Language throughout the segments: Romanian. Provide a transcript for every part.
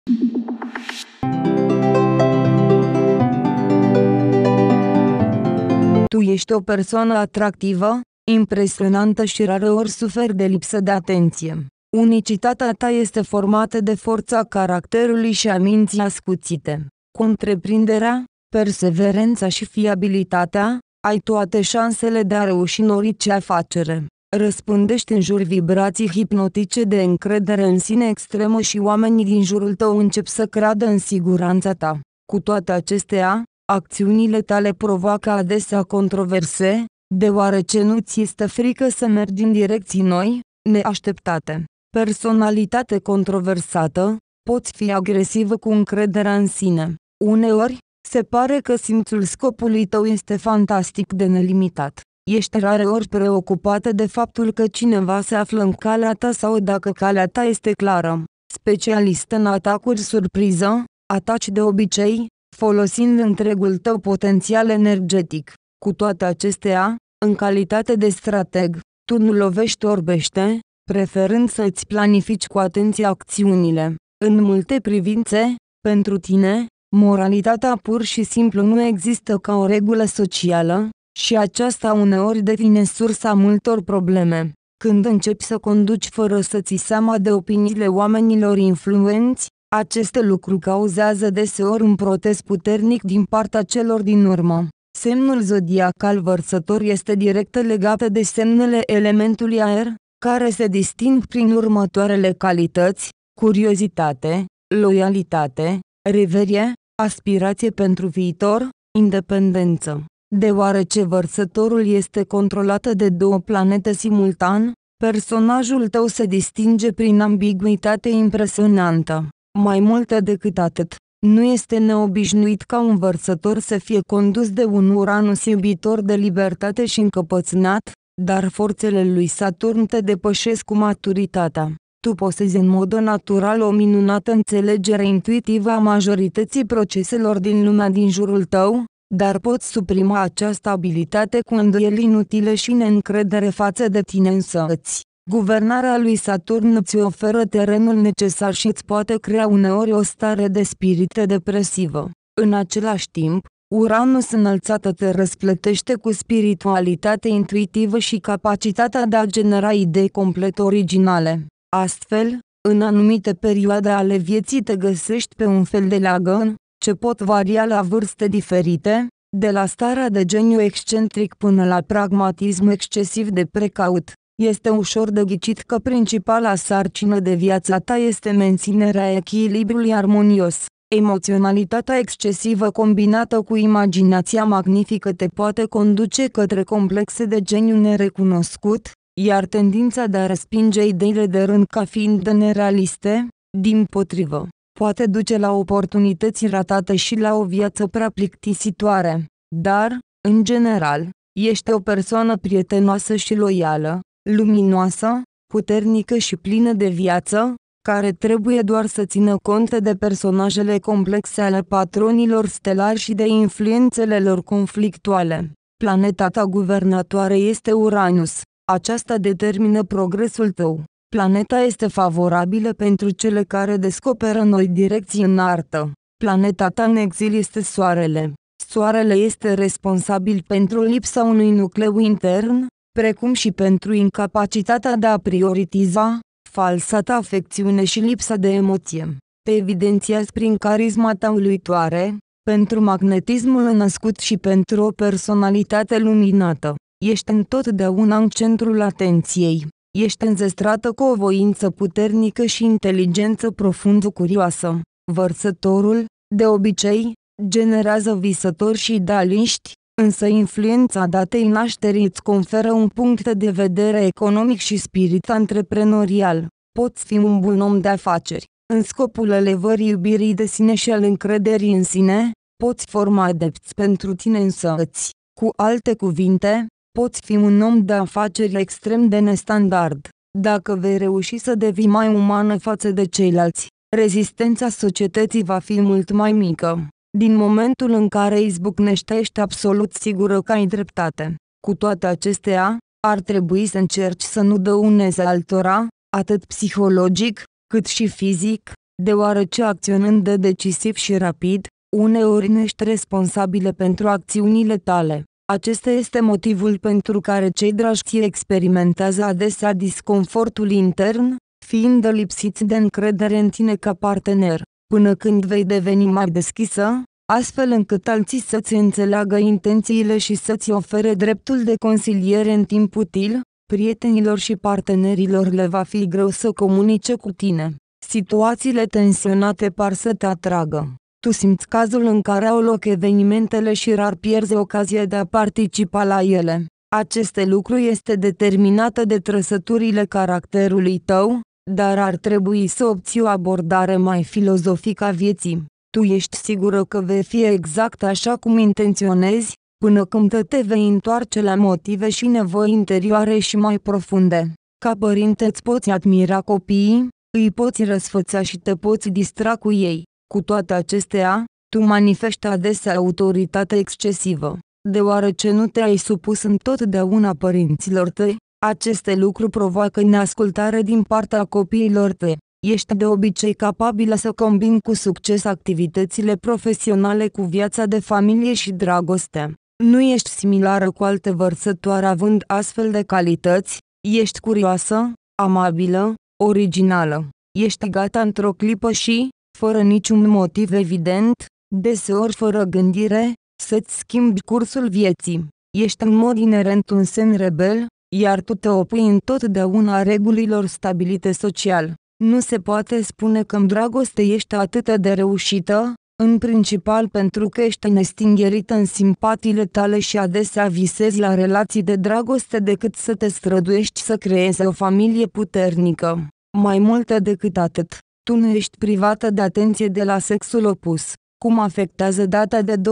Tu ești o persoană atractivă, impresionantă și rareori suferi de lipsă de atenție. Unicitatea ta este formată de forța caracterului și a minții ascuțite. Cu întreprinderea, perseverența și fiabilitatea, ai toate șansele de a reuși în orice afacere. Răspândești în jur vibrații hipnotice de încredere în sine extremă și oamenii din jurul tău încep să creadă în siguranța ta. Cu toate acestea, acțiunile tale provoacă adesea controverse, deoarece nu ți este frică să mergi în direcții noi, neașteptate. Personalitate controversată, poți fi agresivă cu încrederea în sine. Uneori, se pare că simțul scopului tău este fantastic de nelimitat. Ești rareori preocupată de faptul că cineva se află în calea ta sau dacă calea ta este clară. Specialist în atacuri surpriză, ataci de obicei, folosind întregul tău potențial energetic. Cu toate acestea, în calitate de strateg, tu nu lovești orbește, preferând să îți planifici cu atenție acțiunile. În multe privințe, pentru tine, moralitatea pur și simplu nu există ca o regulă socială, și aceasta uneori devine sursa multor probleme. Când începi să conduci fără să ții seama de opiniile oamenilor influenți, aceste lucruri cauzează deseori un protest puternic din partea celor din urmă. Semnul zodiacal Vărsător este direct legat de semnele elementului aer, care se disting prin următoarele calități: curiozitate, loialitate, reverie, aspirație pentru viitor, independență. Deoarece Vărsătorul este controlat de două planete simultan, personajul tău se distinge prin ambiguitate impresionantă. Mai mult decât atât, nu este neobișnuit ca un Vărsător să fie condus de un Uranus iubitor de libertate și încăpățânat, dar forțele lui Saturn te depășesc cu maturitatea. Tu posezi în mod natural o minunată înțelegere intuitivă a majorității proceselor din lumea din jurul tău, dar poți suprima această abilitate cu îndoieli inutile și neîncredere față de tine însăți. Guvernarea lui Saturn îți oferă terenul necesar și îți poate crea uneori o stare de spirit depresivă. În același timp, Uranus înălțată te răsplătește cu spiritualitate intuitivă și capacitatea de a genera idei complet originale. Astfel, în anumite perioade ale vieții te găsești pe un fel de leagăn, ce pot varia la vârste diferite, de la starea de geniu excentric până la pragmatism excesiv de precaut. Este ușor de ghicit că principala sarcină de viața ta este menținerea echilibrului armonios. Emoționalitatea excesivă combinată cu imaginația magnifică te poate conduce către complexe de geniu nerecunoscut, iar tendința de a respinge ideile de rând ca fiind nerealiste, dimpotrivă, poate duce la oportunități ratate și la o viață prea plictisitoare. Dar, în general, ești o persoană prietenoasă și loială, luminoasă, puternică și plină de viață, care trebuie doar să țină cont de personajele complexe ale patronilor stelari și de influențele lor conflictuale. Planeta ta guvernatoare este Uranus. Aceasta determină progresul tău. Planeta este favorabilă pentru cele care descoperă noi direcții în artă. Planeta ta în exil este Soarele. Soarele este responsabil pentru lipsa unui nucleu intern, precum și pentru incapacitatea de a prioritiza, falsa ta afecțiune și lipsa de emoție. Te evidențiezi prin carisma ta uluitoare, pentru magnetismul născut și pentru o personalitate luminată. Ești întotdeauna în centrul atenției. Ești înzestrată cu o voință puternică și inteligență profund curioasă. Vărsătorul, de obicei, generează visători și idealiști, însă influența datei nașterii îți conferă un punct de vedere economic și spirit antreprenorial. Poți fi un bun om de afaceri. În scopul elevării iubirii de sine și al încrederii în sine, poți forma adepți pentru tine însăți. Cu alte cuvinte, poți fi un om de afaceri extrem de nestandard. Dacă vei reuși să devii mai umană față de ceilalți, rezistența societății va fi mult mai mică. Din momentul în care izbucnești, ești absolut sigură că ai dreptate. Cu toate acestea, ar trebui să încerci să nu dăunezi altora, atât psihologic, cât și fizic, deoarece acționând de decisiv și rapid, uneori nu ești responsabilă pentru acțiunile tale. Acesta este motivul pentru care cei dragi ție experimentează adesea disconfortul intern, fiind lipsiți de încredere în tine ca partener, până când vei deveni mai deschisă, astfel încât alții să-ți înțeleagă intențiile și să-ți ofere dreptul de consiliere în timp util. Prietenilor și partenerilor le va fi greu să comunice cu tine. Situațiile tensionate par să te atragă. Tu simți cazul în care au loc evenimentele și rar pierzi ocazia de a participa la ele. Acest lucru este determinat de trăsăturile caracterului tău, dar ar trebui să obții o abordare mai filozofică a vieții. Tu ești sigură că vei fi exact așa cum intenționezi, până când te vei întoarce la motive și nevoi interioare și mai profunde. Ca părinte îți poți admira copiii, îi poți răsfăța și te poți distra cu ei. Cu toate acestea, tu manifesti adesea autoritate excesivă. Deoarece nu te-ai supus întotdeauna părinților tăi, aceste lucruri provoacă neascultare din partea copiilor tăi. Ești de obicei capabilă să combini cu succes activitățile profesionale cu viața de familie și dragostea. Nu ești similară cu alte vărsătoare având astfel de calități, ești curioasă, amabilă, originală. Ești gata într-o clipă și, fără niciun motiv evident, deseori fără gândire, să-ți schimbi cursul vieții. Ești în mod inerent un semn rebel, iar tu te opui întotdeauna regulilor stabilite social. Nu se poate spune că în dragoste ești atât de reușită, în principal pentru că ești nestingherită în simpatiile tale și adesea visezi la relații de dragoste decât să te străduiești să creezi o familie puternică. Mai mult decât atât, tu nu ești privată de atenție de la sexul opus. Cum afectează data de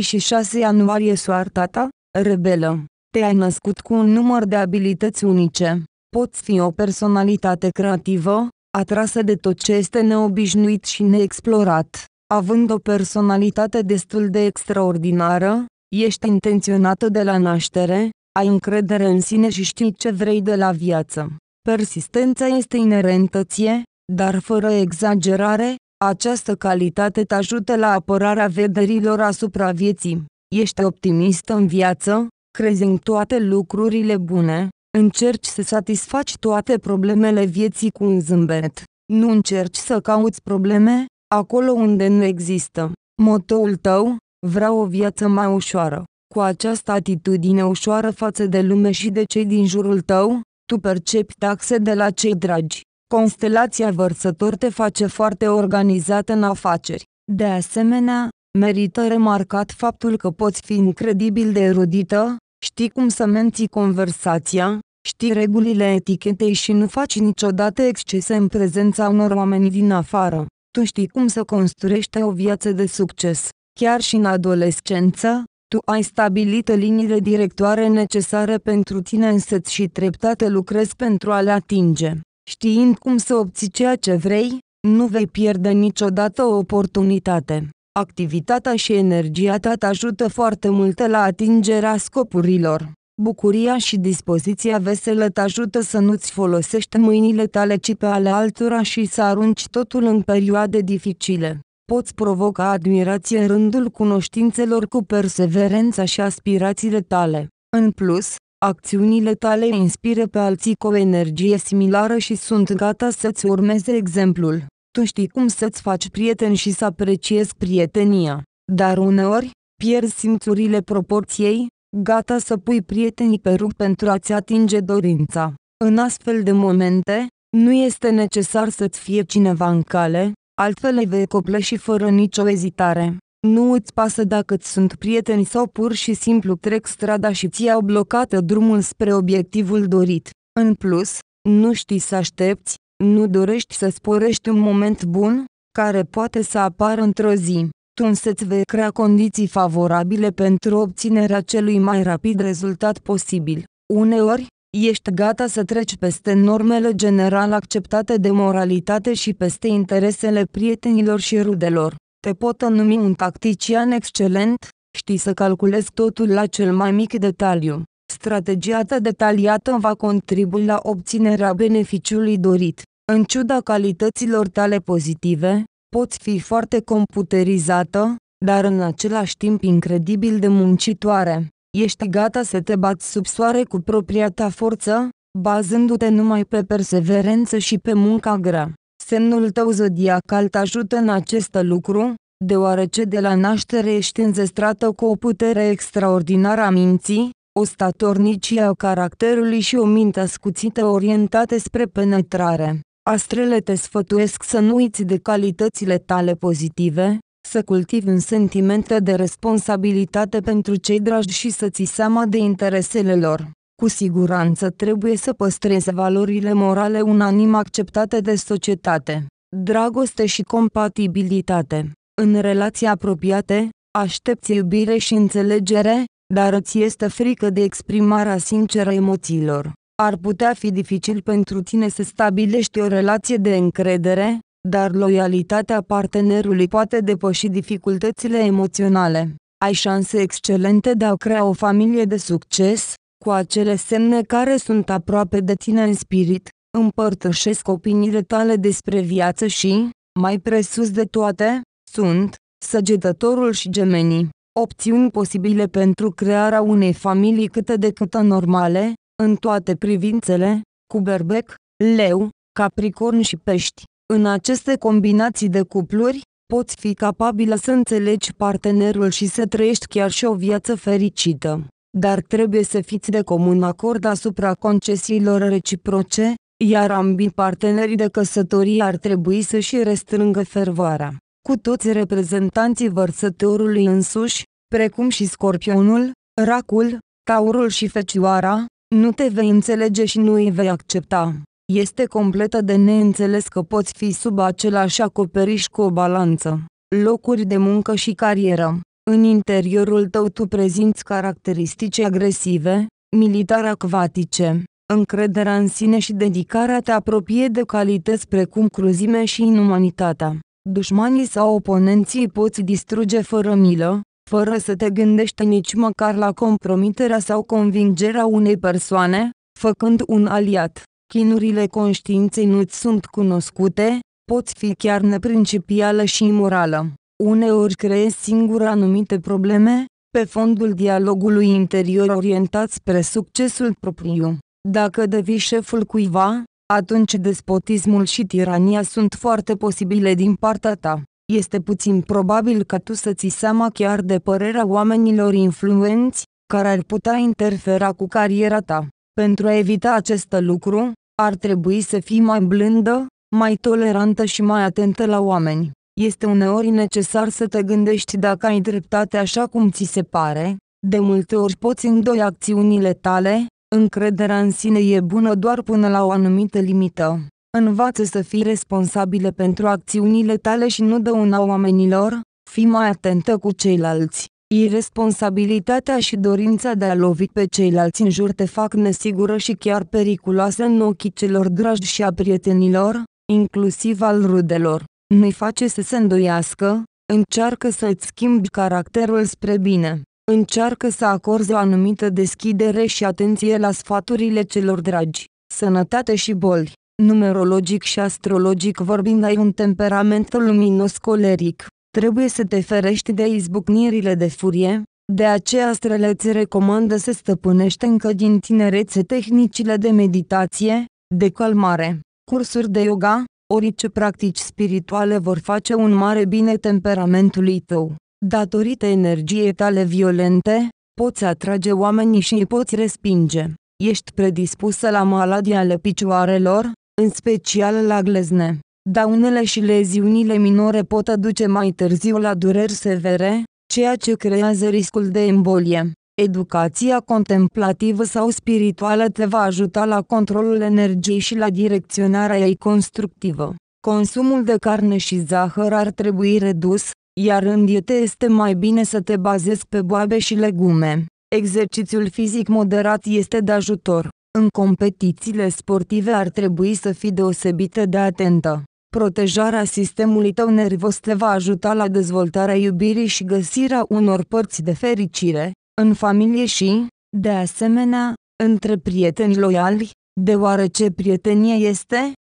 26 ianuarie soarta ta? Rebelă. Te-ai născut cu un număr de abilități unice. Poți fi o personalitate creativă, atrasă de tot ce este neobișnuit și neexplorat. Având o personalitate destul de extraordinară, ești intenționată de la naștere, ai încredere în sine și știi ce vrei de la viață. Persistența este inerentă ție, dar fără exagerare, această calitate te ajută la apărarea vederilor asupra vieții. Ești optimistă în viață, crezi în toate lucrurile bune, încerci să satisfaci toate problemele vieții cu un zâmbet. Nu încerci să cauți probleme acolo unde nu există. Motoul tău: vreau o viață mai ușoară. Cu această atitudine ușoară față de lume și de cei din jurul tău, tu percepi taxe de la cei dragi. Constelația Vărsător te face foarte organizată în afaceri. De asemenea, merită remarcat faptul că poți fi incredibil de erudită, știi cum să menții conversația, știi regulile etichetei și nu faci niciodată excese în prezența unor oameni din afară. Tu știi cum să construiești o viață de succes. Chiar și în adolescență, tu ai stabilit liniile directoare necesare pentru tine însăți și treptat lucrezi pentru a le atinge. Știind cum să obții ceea ce vrei, nu vei pierde niciodată o oportunitate. Activitatea și energia ta te ajută foarte mult la atingerea scopurilor. Bucuria și dispoziția veselă te ajută să nu-ți folosești mâinile tale ci pe ale altora și să arunci totul în perioade dificile. Poți provoca admirație în rândul cunoștințelor cu perseverența și aspirațiile tale. În plus, acțiunile tale inspiră pe alții cu o energie similară și sunt gata să-ți urmeze exemplul. Tu știi cum să-ți faci prieteni și să apreciezi prietenia, dar uneori, pierzi simțurile proporției, gata să pui prietenii pe rug pentru a-ți atinge dorința. În astfel de momente, nu este necesar să-ți fie cineva în cale, altfel îi vei copleși fără nicio ezitare. Nu îți pasă dacă îți sunt prieteni sau pur și simplu trec strada și ți-au blocat drumul spre obiectivul dorit. În plus, nu știi să aștepți, nu dorești să sporești un moment bun, care poate să apară într-o zi. Tu însă-ți vei crea condiții favorabile pentru obținerea celui mai rapid rezultat posibil. Uneori, ești gata să treci peste normele general acceptate de moralitate și peste interesele prietenilor și rudelor. Te pot numi un tactician excelent, știi să calculezi totul la cel mai mic detaliu. Strategia ta detaliată va contribui la obținerea beneficiului dorit. În ciuda calităților tale pozitive, poți fi foarte computerizată, dar în același timp incredibil de muncitoare. Ești gata să te bați sub soare cu propria ta forță, bazându-te numai pe perseverență și pe munca grea. Semnul tău zodiacal te ajută în acest lucru, deoarece de la naștere ești înzestrată cu o putere extraordinară a minții, o statornicie a caracterului și o minte ascuțită orientată spre penetrare. Astrele te sfătuiesc să nu uiți de calitățile tale pozitive, să cultivi un sentiment de responsabilitate pentru cei dragi și să ții seama de interesele lor. Cu siguranță trebuie să păstrezi valorile morale unanim acceptate de societate. Dragoste și compatibilitate. În relații apropiate, aștepți iubire și înțelegere, dar îți este frică de exprimarea sinceră a emoțiilor. Ar putea fi dificil pentru tine să stabilești o relație de încredere, dar loialitatea partenerului poate depăși dificultățile emoționale. Ai șanse excelente de a crea o familie de succes, cu acele semne care sunt aproape de tine în spirit, împărtășesc opiniile tale despre viață și, mai presus de toate, sunt Săgetătorul și Gemenii. Opțiuni posibile pentru crearea unei familii cât de cât normale, în toate privințele, cu Berbec, Leu, Capricorn și Pești. În aceste combinații de cupluri, poți fi capabilă să înțelegi partenerul și să trăiești chiar și o viață fericită. Dar trebuie să fiți de comun acord asupra concesiilor reciproce, iar ambii partenerii de căsătorie ar trebui să-și restrângă fervoarea. Cu toți reprezentanții Vărsătorului însuși, precum și Scorpionul, Racul, Taurul și Fecioara, nu te vei înțelege și nu îi vei accepta. Este completă de neînțeles că poți fi sub același acoperiș cu o balanță. Locuri de muncă și carieră. În interiorul tău tu prezinți caracteristici agresive, militar-acvatice. Încrederea în sine și dedicarea te apropie de calități precum cruzime și inumanitatea. Dușmanii sau oponenții îi poți distruge fără milă, fără să te gândești nici măcar la compromiterea sau convingerea unei persoane, făcând un aliat. Chinurile conștiinței nu-ți sunt cunoscute, poți fi chiar neprincipială și imorală. Uneori creezi singur anumite probleme, pe fondul dialogului interior orientat spre succesul propriu. Dacă devii șeful cuiva, atunci despotismul și tirania sunt foarte posibile din partea ta. Este puțin probabil ca tu să ții seama chiar de părerea oamenilor influenți, care ar putea interfera cu cariera ta. Pentru a evita acest lucru, ar trebui să fii mai blândă, mai tolerantă și mai atentă la oameni. Este uneori necesar să te gândești dacă ai dreptate așa cum ți se pare, de multe ori poți îndoi acțiunile tale, încrederea în sine e bună doar până la o anumită limită. Învață să fii responsabilă pentru acțiunile tale și nu dăuna oamenilor, fii mai atentă cu ceilalți. Iresponsabilitatea și dorința de a lovi pe ceilalți în jur te fac nesigură și chiar periculoasă în ochii celor dragi și a prietenilor, inclusiv al rudelor. Nu-i face să se îndoiască, încearcă să îți schimbi caracterul spre bine. Încearcă să acorzi o anumită deschidere și atenție la sfaturile celor dragi. Sănătate și boli. Numerologic și astrologic vorbind, ai un temperament luminos coleric. Trebuie să te ferești de izbucnirile de furie, de aceea astrele îți recomandă să stăpânești încă din tinerețe tehnicile de meditație, de calmare. Cursuri de yoga, orice practici spirituale vor face un mare bine temperamentului tău. Datorită energiei tale violente, poți atrage oamenii și îi poți respinge. Ești predispusă la maladii ale picioarelor, în special la glezne. Daunele și leziunile minore pot aduce mai târziu la dureri severe, ceea ce creează riscul de embolie. Educația contemplativă sau spirituală te va ajuta la controlul energiei și la direcționarea ei constructivă. Consumul de carne și zahăr ar trebui redus, iar în dietă este mai bine să te bazezi pe boabe și legume. Exercițiul fizic moderat este de ajutor. În competițiile sportive ar trebui să fii deosebită de atentă. Protejarea sistemului tău nervos te va ajuta la dezvoltarea iubirii și găsirea unor părți de fericire, în familie și, de asemenea, între prieteni loiali, deoarece prietenia este,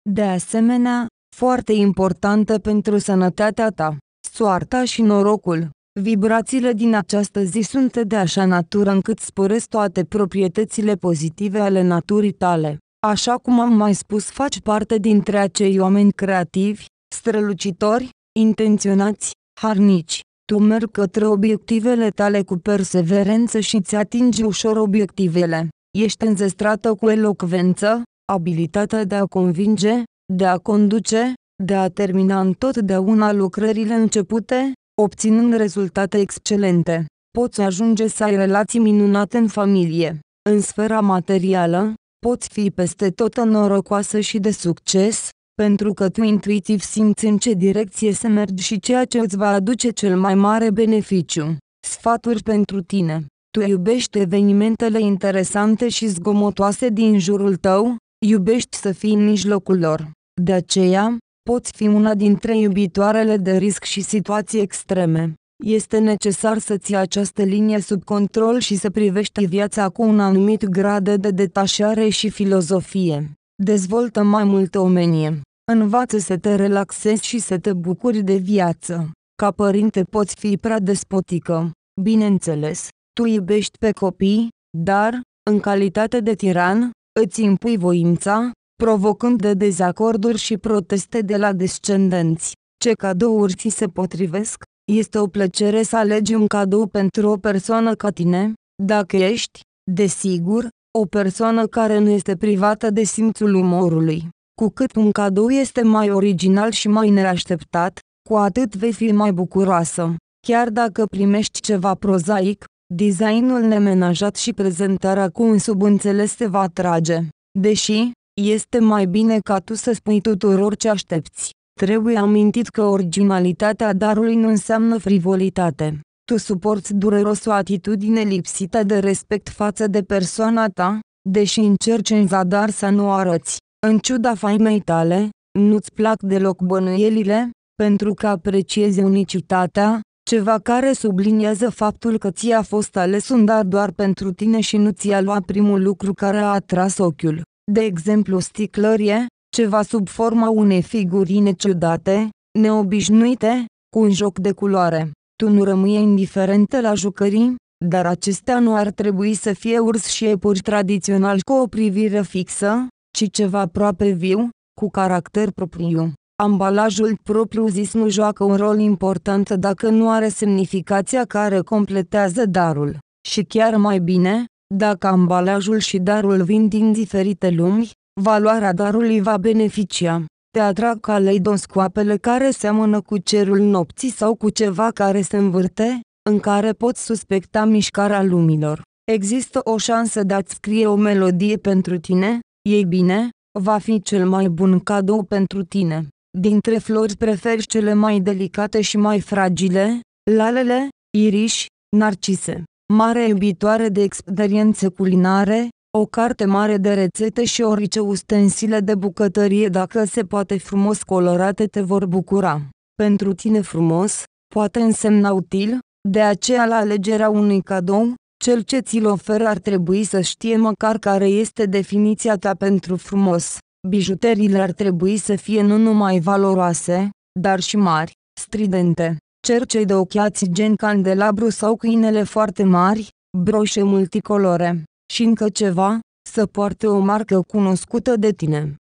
De asemenea, foarte importantă pentru sănătatea ta, soarta și norocul. Vibrațiile din această zi sunt de așa natură încât sporesc toate proprietățile pozitive ale naturii tale. Așa cum am mai spus, faci parte dintre acei oameni creativi, strălucitori, intenționați, harnici. Tu mergi către obiectivele tale cu perseverență și îți atingi ușor obiectivele. Ești înzestrată cu elocvență, abilitatea de a convinge, de a conduce, de a termina întotdeauna lucrările începute, obținând rezultate excelente. Poți ajunge să ai relații minunate în familie. În sfera materială, poți fi peste tot norocoasă și de succes, pentru că tu intuitiv simți în ce direcție să mergi și ceea ce îți va aduce cel mai mare beneficiu. Sfaturi pentru tine. Tu iubești evenimentele interesante și zgomotoase din jurul tău, iubești să fii în mijlocul lor. De aceea, poți fi una dintre iubitoarele de risc și situații extreme. Este necesar să ții această linie sub control și să privești viața cu un anumit grad de detașare și filozofie. Dezvoltă mai multă omenie. Învață să te relaxezi și să te bucuri de viață. Ca părinte poți fi prea despotică. Bineînțeles, tu iubești pe copii, dar, în calitate de tiran, îți impui voința, provocând de dezacorduri și proteste de la descendenți. Ce cadouri ți se potrivesc? Este o plăcere să alegi un cadou pentru o persoană ca tine, dacă ești, desigur, o persoană care nu este privată de simțul umorului. Cu cât un cadou este mai original și mai neașteptat, cu atât vei fi mai bucuroasă. Chiar dacă primești ceva prozaic, designul nemenajat și prezentarea cu un subînțeles te va atrage. Deși, este mai bine ca tu să spui tuturor ce aștepți. Trebuie amintit că originalitatea darului nu înseamnă frivolitate. Tu suporți dureros o atitudine lipsită de respect față de persoana ta, deși încerci în zadar să nu o arăți. În ciuda faimei tale, nu-ți plac deloc bănuielile, pentru că apreciezi unicitatea, ceva care subliniază faptul că ți-a fost ales un dar doar pentru tine și nu ți-a luat primul lucru care a atras ochiul. De exemplu, sticlărie, ceva sub forma unei figurine ciudate, neobișnuite, cu un joc de culoare. Tu nu rămâi indiferentă la jucării, dar acestea nu ar trebui să fie urs și iepuri tradiționali cu o privire fixă, ci ceva aproape viu, cu caracter propriu. Ambalajul propriu-zis nu joacă un rol important dacă nu are semnificația care completează darul. Și chiar mai bine, dacă ambalajul și darul vin din diferite lumi, valoarea darului va beneficia. Te atrag caleidoscoapele care seamănă cu cerul nopții sau cu ceva care se învârte, în care poți suspecta mișcarea lumilor. Există o șansă de a-ți scrie o melodie pentru tine? Ei bine, va fi cel mai bun cadou pentru tine. Dintre flori preferi cele mai delicate și mai fragile, lalele, iriși, narcise. Mare iubitoare de experiențe culinare, o carte mare de rețete și orice ustensile de bucătărie dacă se poate frumos colorate te vor bucura. Pentru tine frumos, poate însemna util, de aceea la alegerea unui cadou, cel ce ți-l oferă ar trebui să știe măcar care este definiția ta pentru frumos. Bijuteriile ar trebui să fie nu numai valoroase, dar și mari, stridente. Cercei de ochiați gen candelabru sau câinele foarte mari, broșe multicolore. Și încă ceva, să poarte o marcă cunoscută de tine.